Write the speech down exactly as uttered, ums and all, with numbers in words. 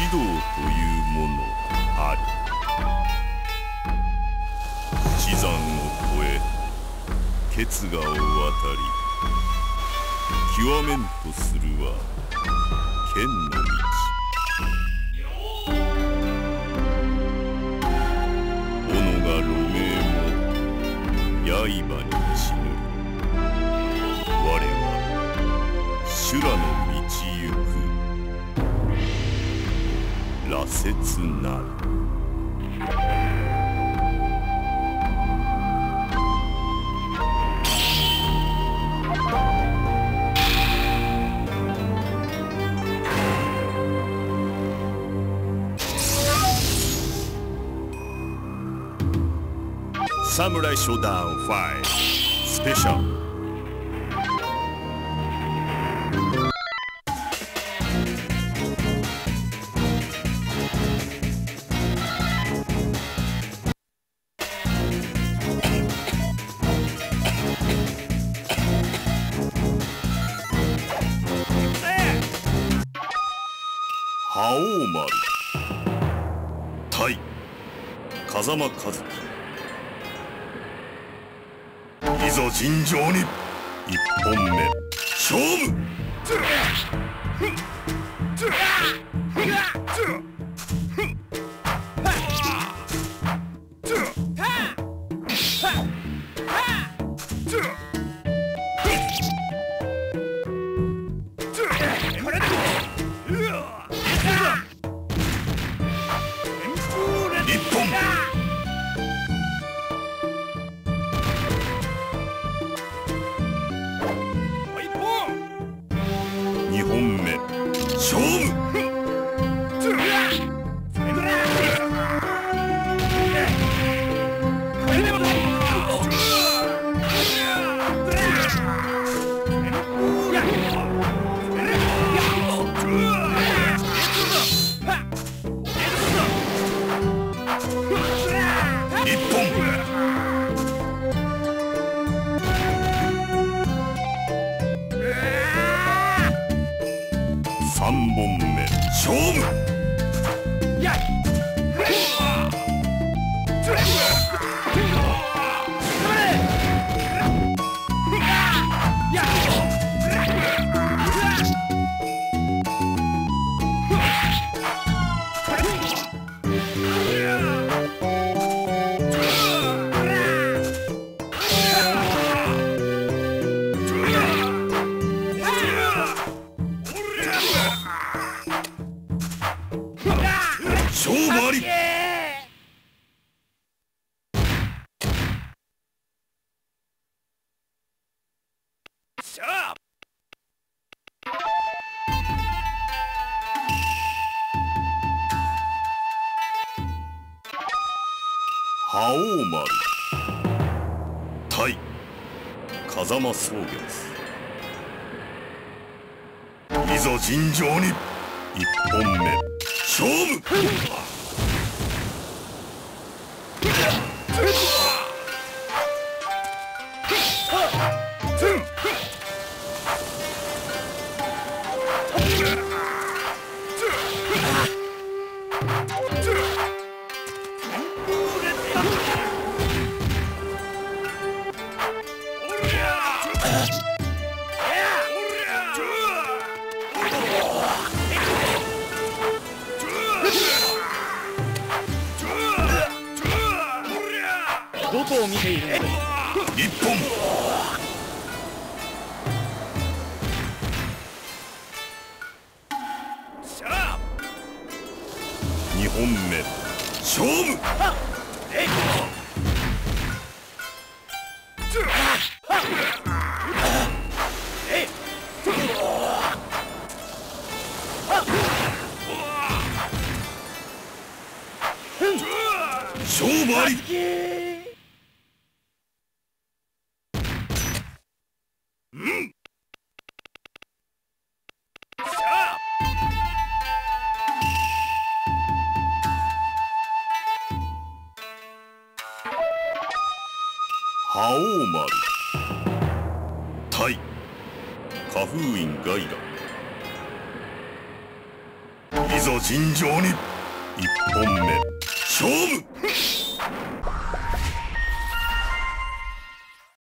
指導というものあり。死山を越え決河を渡り極めんとするは剣の道。斧が路鳴も刃に血ぬる。我は修羅の道行く羅刹なる。サムライショダウンファイスペシャル。覇王丸対風間和樹。いざ尋常に一本目勝負。にほんめ勝負。さんぼんめ勝負。勝負あり。覇王丸対風間草月。いざ尋常に一本目勝負。 どこを見ているのだ。 一本。二本目勝負。勝負あり。覇王丸対花封院ガイラ。 いざ尋常に一本目勝負。